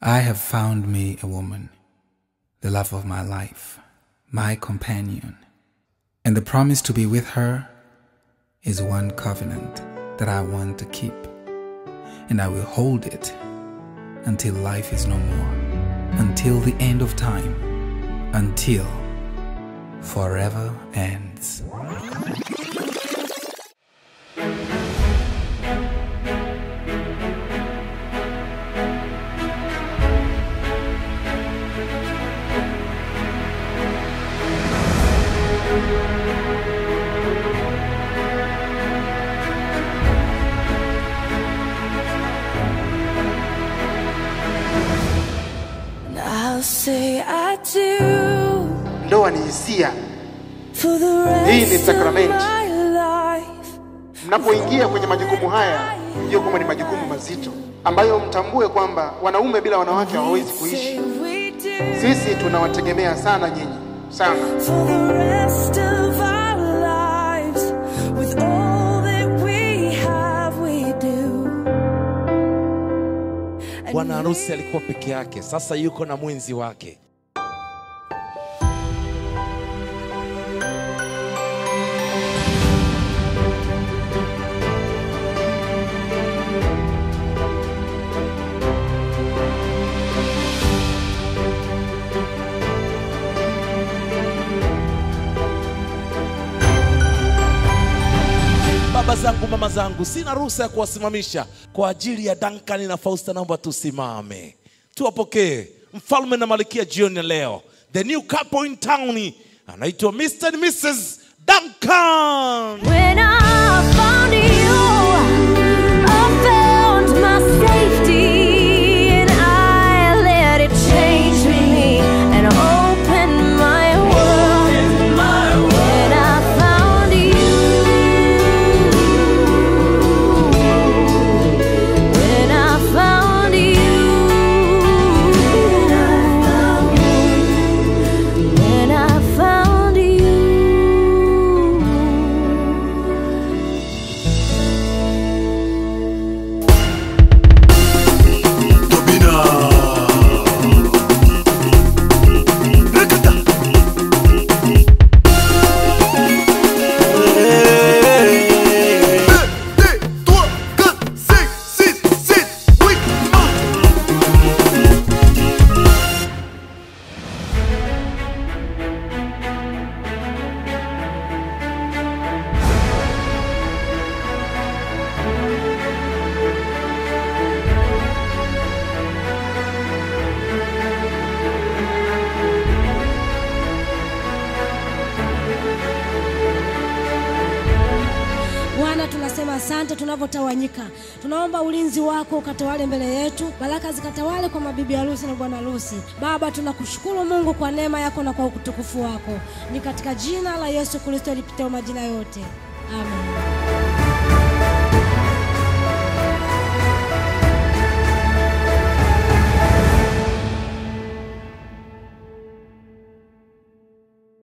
I have found me a woman, the love of my life, my companion. And the promise to be with her is one covenant that I want to keep. And I will hold it until life is no more, until the end of time, until forever ends. Ndoa ni hisia. Hii ni sakramenti. Mnapoingia kwenye majukumu haya, hiyo kama ni majukumu mazito ambayo mtambue kwamba wanaume bila wanawake hawawezi kuishi. Sisi tunawategemea sana nyinyi, sana. Bwana harusi alikuwa peke yake, sasa yuko na mwenzi wake. Baba zangu, mama zangu, sina ruhusa ya kuwasimamisha. Kwa ajili ya Duncan na Fausta naomba tusimame. Tuwapokee mfalme na malkia jioni ya leo. The new couple in town, anaitwa Mr. and Mrs. Duncan. When I found you, I found my safety, and I let it change me and open my world. When I found you, when I found you, when I found you. Bwana, tunasema asante tunapotawanyika. Tunaomba ulinzi wako ukatawale mbele yetu, baraka zikatawale kwa mabibi harusi na bwana harusi. Baba, tunakushukuru Mungu kwa neema yako na kwa utukufu wako. Ni katika jina la Yesu Kristo lipitao majina yote. Amen.